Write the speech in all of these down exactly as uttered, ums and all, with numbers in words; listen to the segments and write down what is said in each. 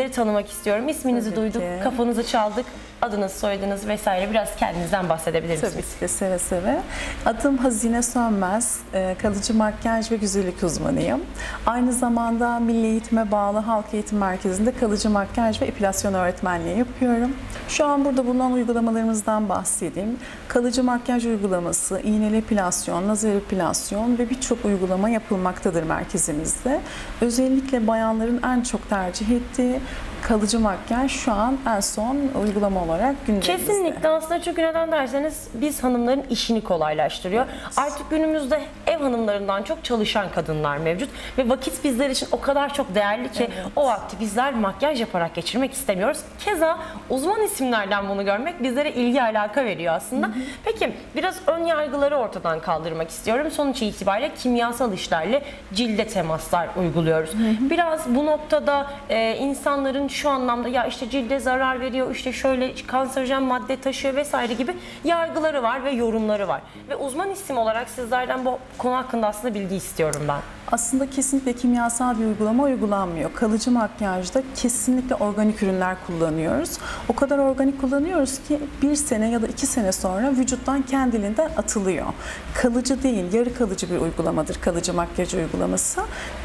sizleri tanımak istiyorum. İsminizi Tabii duyduk, ki. kafanızı çaldık. Adınız, soyadınız vesaire, biraz kendinizden bahsedebilir misiniz? Tabii ki de seve seve. Adım Hazine Sönmez, kalıcı makyaj ve güzellik uzmanıyım. Aynı zamanda Milli Eğitim'e bağlı Halk Eğitim Merkezi'nde kalıcı makyaj ve epilasyon öğretmenliği yapıyorum. Şu an burada bulunan uygulamalarımızdan bahsedeyim. Kalıcı makyaj uygulaması, iğneli epilasyon, lazer epilasyon ve birçok uygulama yapılmaktadır merkezimizde. Özellikle bayanların en çok tercih ettiği kalıcı makyaj şu an en son uygulama olarak gündemimizde. Kesinlikle, aslında çünkü neden derseniz biz hanımların işini kolaylaştırıyor. Evet. Artık günümüzde ev hanımlarından çok çalışan kadınlar mevcut ve vakit bizler için o kadar çok değerli ki evet. o vakti bizler makyaj yaparak geçirmek istemiyoruz. Keza uzman isimlerden bunu görmek bizlere ilgi alaka veriyor aslında. Hı hı. Peki biraz ön yargıları ortadan kaldırmak istiyorum. Sonuç itibariyle kimyasal işlerle cilde temaslar uyguluyoruz. Hı hı. Biraz bu noktada e, insanların şu anlamda ya işte cilde zarar veriyor, işte şöyle kanserojen madde taşıyor vesaire gibi yargıları var ve yorumları var. Ve uzman isim olarak sizlerden bu konu hakkında aslında bilgi istiyorum ben. Aslında kesinlikle kimyasal bir uygulama uygulanmıyor. Kalıcı makyajda kesinlikle organik ürünler kullanıyoruz. O kadar organik kullanıyoruz ki bir sene ya da iki sene sonra vücuttan kendiliğinden atılıyor. Kalıcı değil, yarı kalıcı bir uygulamadır kalıcı makyaj uygulaması.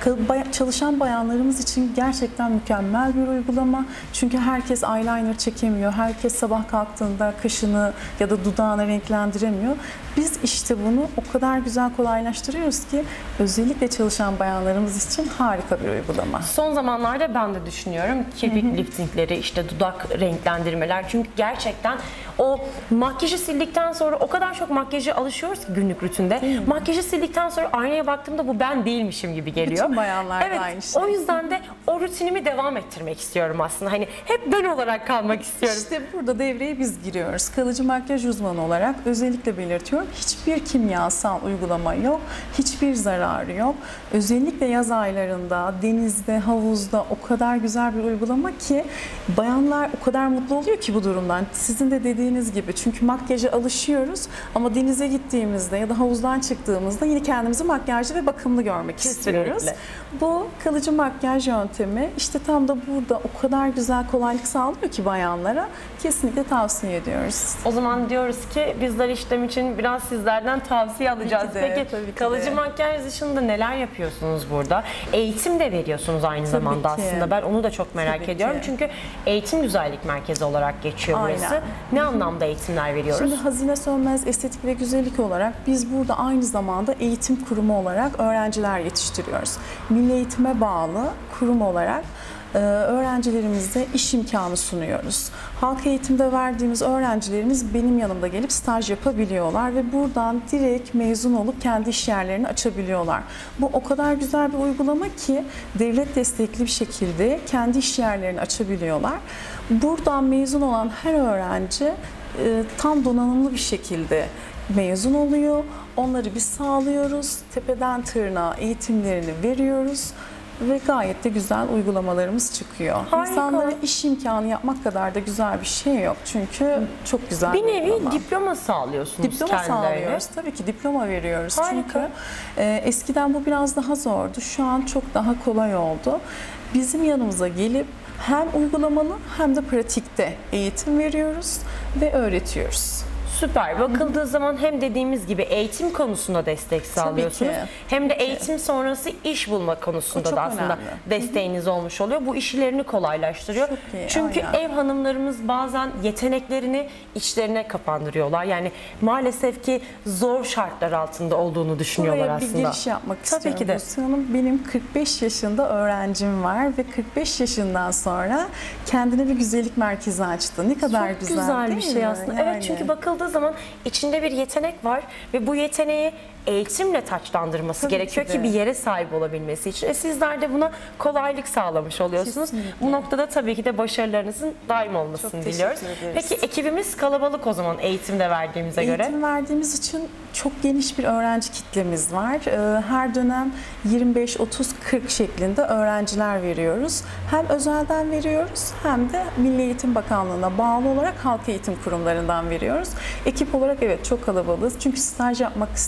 Çalışan bayanlarımız için gerçekten mükemmel bir uygulama. Çünkü herkes eyeliner çekemiyor. Herkes sabah kalktığında kaşını ya da dudağını renklendiremiyor. Biz işte bunu o kadar güzel kolaylaştırıyoruz ki özellikle çalışan bayanlarımız için harika bir uygulama. Son zamanlarda ben de düşünüyorum kirpik liftingleri, işte dudak renklendirmeler, çünkü gerçekten o makyajı sildikten sonra o kadar çok makyaja alışıyoruz ki günlük rutinde. Makyajı sildikten sonra aynaya baktığımda bu ben değilmişim gibi geliyor. Bütün bayanlar evet, da aynı şey. O yüzden de o rutinimi devam ettirmek istiyorum aslında. Hani hep ben olarak kalmak istiyorum. İşte burada devreye biz giriyoruz. Kalıcı makyaj uzmanı olarak özellikle belirtiyorum. Hiçbir kimyasal uygulama yok. Hiçbir zararı yok. Özellikle yaz aylarında, denizde, havuzda o kadar güzel bir uygulama ki bayanlar o kadar mutlu oluyor ki bu durumdan. Sizin de dediğiniz gibi, çünkü makyaja alışıyoruz ama denize gittiğimizde ya da havuzdan çıktığımızda yine kendimizi makyajlı ve bakımlı görmek Kesinlikle. istiyoruz. Bu kalıcı makyaj yöntemi işte tam da burada o kadar güzel kolaylık sağlıyor ki bayanlara, kesinlikle tavsiye ediyoruz. O zaman diyoruz ki bizler işlem için biraz sizlerden tavsiye alacağız. de, Peki kalıcı de. makyaj dışında neler yapıyorsunuz burada? Eğitim de veriyorsunuz aynı tabii zamanda ki. Aslında ben onu da çok merak tabii ediyorum. Ki. Çünkü eğitim güzellik merkezi olarak geçiyor Aynen. burası. Ne anlamda eğitimler veriyoruz? Şimdi Hazine Sönmez Estetik ve Güzellik olarak biz burada aynı zamanda eğitim kurumu olarak öğrenciler yetiştiriyoruz. Milli Eğitim'e bağlı kurum olarak öğrencilerimize iş imkanı sunuyoruz. Halk eğitimde verdiğimiz öğrencilerimiz benim yanımda gelip staj yapabiliyorlar ve buradan direkt mezun olup kendi iş yerlerini açabiliyorlar. Bu o kadar güzel bir uygulama ki devlet destekli bir şekilde kendi iş yerlerini açabiliyorlar. Buradan mezun olan her öğrenci tam donanımlı bir şekilde mezun oluyor. Onları biz sağlıyoruz. Tepeden tırnağa eğitimlerini veriyoruz. Ve gayet de güzel uygulamalarımız çıkıyor. Harika. İnsanlara iş imkanı yapmak kadar da güzel bir şey yok. Çünkü çok güzel bir nevi uygulama. diploma sağlıyorsunuz diploma kendilerine. sağlıyoruz. Tabii ki diploma veriyoruz. Harika. Çünkü e, eskiden bu biraz daha zordu. Şu an çok daha kolay oldu. Bizim yanımıza gelip hem uygulamalı hem de pratikte eğitim veriyoruz ve öğretiyoruz. Süper. Bakıldığı Hı-hı. zaman hem dediğimiz gibi eğitim konusunda destek sağlıyorsunuz. Hem de eğitim sonrası iş bulma konusunda da aslında önemli. desteğiniz Hı-hı. olmuş oluyor. Bu işlerini kolaylaştırıyor. Çünkü aynen. ev hanımlarımız bazen yeteneklerini içlerine kapandırıyorlar. Yani maalesef ki zor şartlar altında olduğunu düşünüyorlar Buraya aslında. bir giriş yapmak Tabii istiyorum. ki de. Buse Hanım, benim kırk beş yaşında öğrencim var ve kırk beş yaşından sonra kendine bir güzellik merkezi açtı. Ne kadar Çok güzel, güzel değil bir şey mi? aslında. Yani. Evet, çünkü bakıldığı zaman içinde bir yetenek var ve bu yeteneği eğitimle taçlandırması Tabii gerekiyor ki, ki bir yere sahip olabilmesi için. E sizler de buna kolaylık sağlamış oluyorsunuz. Kesinlikle. Bu noktada tabii ki de başarılarınızın daim olmasını çok diliyoruz. Peki ekibimiz kalabalık o zaman eğitimde verdiğimize Eğitim göre? Eğitim verdiğimiz için çok geniş bir öğrenci kitlemiz var. Her dönem yirmi beş otuz kırk şeklinde öğrenciler veriyoruz. Hem özelden veriyoruz hem de Milli Eğitim Bakanlığı'na bağlı olarak halk eğitim kurumlarından veriyoruz. Ekip olarak evet çok kalabalığız. Çünkü staj yapmak isteyen öğrenciler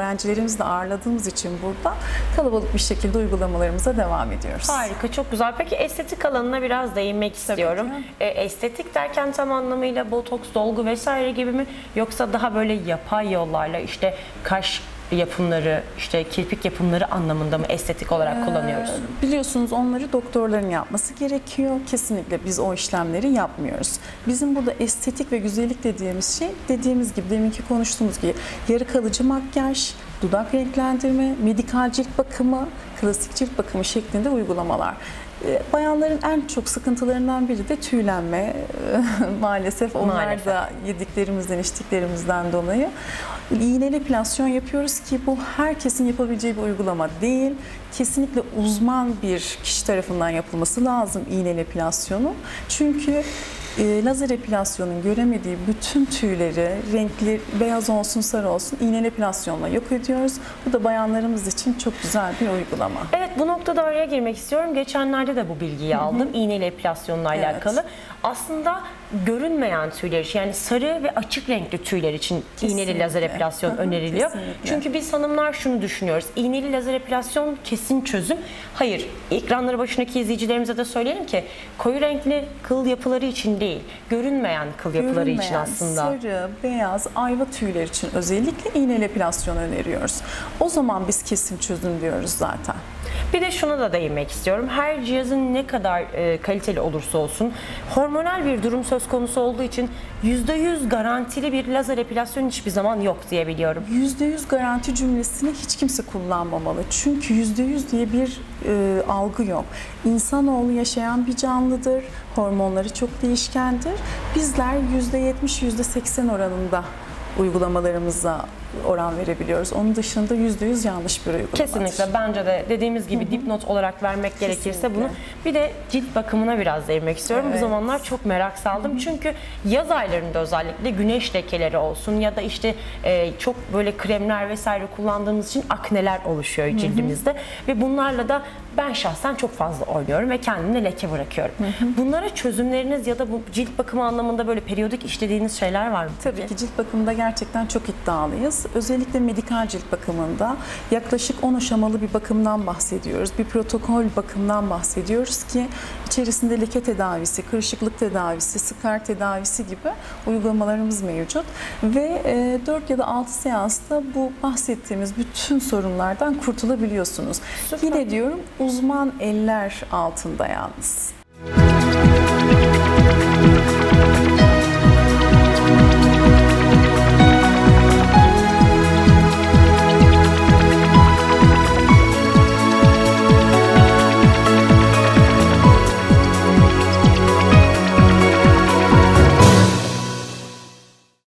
öğrencilerimizi de ağırladığımız için burada kalabalık bir şekilde uygulamalarımıza devam ediyoruz. Harika, çok güzel. Peki estetik alanına biraz değinmek istiyorum. E, estetik derken tam anlamıyla botoks, dolgu vesaire gibi mi? Yoksa daha böyle yapay yollarla işte kaş yapımları, işte kirpik yapımları anlamında mı estetik olarak kullanıyoruz? Ee, biliyorsunuz onları doktorların yapması gerekiyor. Kesinlikle biz o işlemleri yapmıyoruz. Bizim burada estetik ve güzellik dediğimiz şey, dediğimiz gibi deminki konuştuğumuz gibi yarı kalıcı makyaj, dudak renklendirme, medikal cilt bakımı, klasik cilt bakımı şeklinde uygulamalar. Bayanların en çok sıkıntılarından biri de tüylenme. Maalesef onlar Maalesef. da yediklerimizden, içtiklerimizden dolayı. İğneli epilasyon yapıyoruz ki bu herkesin yapabileceği bir uygulama değil. Kesinlikle uzman bir kişi tarafından yapılması lazım iğneli epilasyonu. Çünkü e, lazer epilasyonun göremediği bütün tüyleri, renkli, beyaz olsun, sarı olsun iğneli epilasyonla yok ediyoruz. Bu da bayanlarımız için çok güzel bir uygulama. Evet, bu noktada araya girmek istiyorum. Geçenlerde de bu bilgiyi aldım. İğneli epilasyonla Evet. alakalı. Aslında görünmeyen tüyler için, yani sarı ve açık renkli tüyler için Kesinlikle. iğneli lazer epilasyon Hı hı, öneriliyor. kesinlikle. Çünkü biz hanımlar şunu düşünüyoruz. İğneli lazer epilasyon kesin çözüm. Hayır. Ekranları başındaki izleyicilerimize de söyleyelim ki koyu renkli kıl yapıları için değil, görünmeyen kıl yapıları için Görünmeyen aslında. sarı, beyaz, ayva tüyler için özellikle iğneli epilasyon öneriyoruz. O zaman biz kesin çözüm diyoruz zaten. Bir de şuna da değinmek istiyorum. Her cihazın ne kadar e, kaliteli olursa olsun hormonal bir durum söz konusu olduğu için yüzde yüz garantili bir lazer epilasyon hiçbir zaman yok diye biliyorum. yüzde yüz garanti cümlesini hiç kimse kullanmamalı. Çünkü yüzde yüz diye bir e, algı yok. İnsanoğlu yaşayan bir canlıdır. Hormonları çok değişkendir. Bizler yüzde yetmiş yüzde seksen oranında uygulamalarımıza oran verebiliyoruz. Onun dışında yüzde yüz yanlış bir uygulamadır. Kesinlikle, bence de dediğimiz gibi dipnot olarak vermek gerekirse Kesinlikle. bunu. Bir de cilt bakımına biraz değinmek istiyorum. Evet. Bu zamanlar çok merak saldım. Çünkü yaz aylarında özellikle güneş lekeleri olsun ya da işte e, çok böyle kremler vesaire kullandığımız için akneler oluşuyor cildimizde. Ve bunlarla da ben şahsen çok fazla oynuyorum ve kendimde leke bırakıyorum. Bunlara çözümleriniz ya da bu cilt bakımı anlamında böyle periyodik işlediğiniz şeyler var mı? Tabii peki? ki cilt bakımında gerçekten çok iddialıyız. Özellikle medikal cilt bakımında yaklaşık on aşamalı bir bakımdan bahsediyoruz. Bir protokol bakımdan bahsediyoruz ki içerisinde leke tedavisi, kırışıklık tedavisi, skar tedavisi gibi uygulamalarımız mevcut. Ve dört ya da altı seansta bu bahsettiğimiz bütün sorunlardan kurtulabiliyorsunuz. Süper. Yine diyorum uzman eller altında yalnız.